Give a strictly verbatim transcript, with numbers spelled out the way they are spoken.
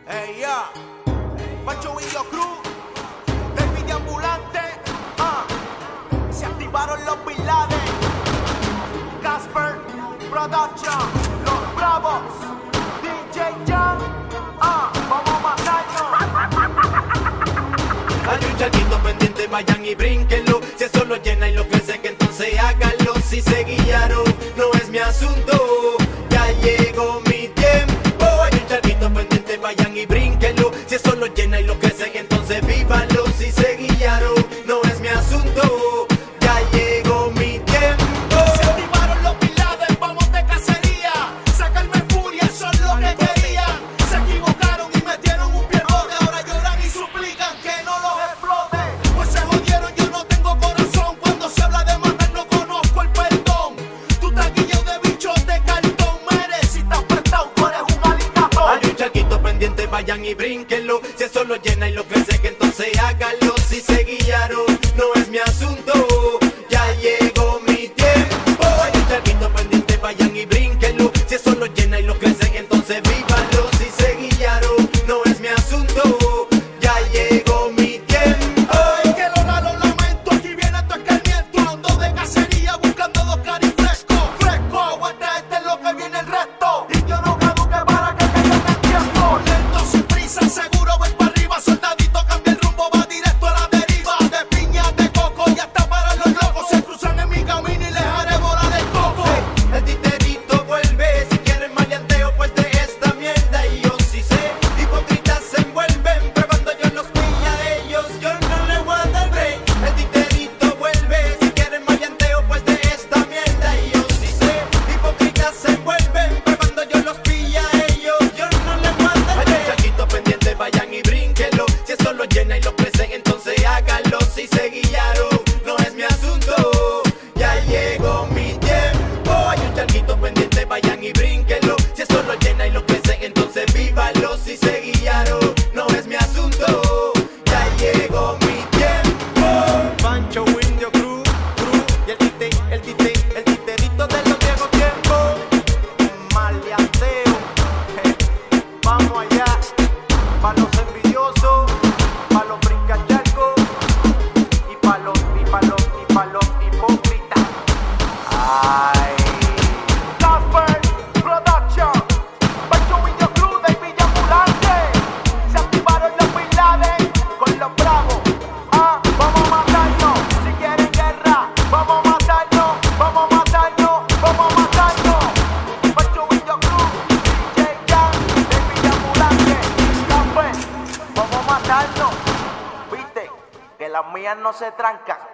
Hey, ya, Pancho Video Cruz, David Ambulante, ah, se activaron los Bin Laden, Casper Production, Los Bravos, D J Jan, ah, vamos a matarnos. Hay un charquito pendiente, vayan y brínquenlo. Si eso lo llena y lo crece, que entonces háganlo. Si se guiaron, no es mi asunto. Ya llegó mi tiempo. Hay un charquito pendiente, vayan y brínquenlo. Si eso lo llena y lo crece, que entonces vívanlo. Si se guiaron, no es mi asunto. Ya llegó mi tiempo. Se activaron los Bin Laden, vamos de cacería. Sacarme furia, eso es lo que querían. Se equivocaron y metieron un pie bote. Ahora lloran y suplican que no los explote. Pues se jodieron, yo no tengo corazón. Cuando se habla de matar no conozco el perdón. Tú estás guillado de bichos de cartón. Meres, si estás prestado, tú eres un alicatón. Hay un charquito pendiente, vayan y brínquenlo. Si eso lo llena y lo crece, que entonces háganlo. Si se guiaron, no es mi asunto. Ya llegó mi tiempo. Hay un charquito pendiente, vayan y brínquenlo. Si eso lo llena y lo crece, que entonces vívanlo. Si se guiaron, no es mi asunto. Ya llegó mi tiempo. Ay, que lo raro lamento, aquí viene tu escarmiento. Ando de cacería buscando dos caris frescos. Fresco, aguanta, este es lo que viene el resto. Y yo no caduque para que caiga en el tiempo. Lento, sin prisa, seguro voy para arriba. Soldadito cambia el rumbo, va directo a la deriva. De piña, de coco, ya está para los locos. Se cruzan en mi camino y les haré volar el coco. Hey, el titerito vuelve. Si quieren maleanteo, pues de esta mierda. Y yo sí sé, hipócritas se envuelven. Pero cuando yo los pilla a ellos, yo no le voy a dar break. El titerito vuelve. Si quieren maleanteo, pues de esta mierda. Y yo sí sé, hipócritas se envuelven. Pero cuando yo los pilla a ellos, yo no le voy a dar break. Hay un charquito pendiente, vayan y brínquenlo. Si eso lo llena y lo crecen, entonces háganlo. Si se guiaron, no es mi asunto. Ya llegó mi tiempo. Hay un charquito pendiente, vayan y brínquenlo. Si eso lo llena y lo crecen, entonces vívanlo. Si se guiaron, no es mi asunto. Ya llegó mi tiempo. Pancho Video Cruz, Cruz y el tite, el tite, el titerito de los viejos tiempos. Un maleanteo, je, vamos allá. Pa' los envidiosos, pa' los brincacharcos y pa' los, y pa' los, y pa' los hipócritas. Ay. Casper Production, Pancho Video Cruz, David Ambulante. Se activaron los Bin Laden con los Bravos. Ah, vamos a matarnos. Si quieren guerra, vamos a matarnos. Vamos a matarnos, vamos a matarnos. Pancho Video Cruz, D J Jan, David Ambulante, Casper, vamos a matarnos. Viste que las mías no se trancan.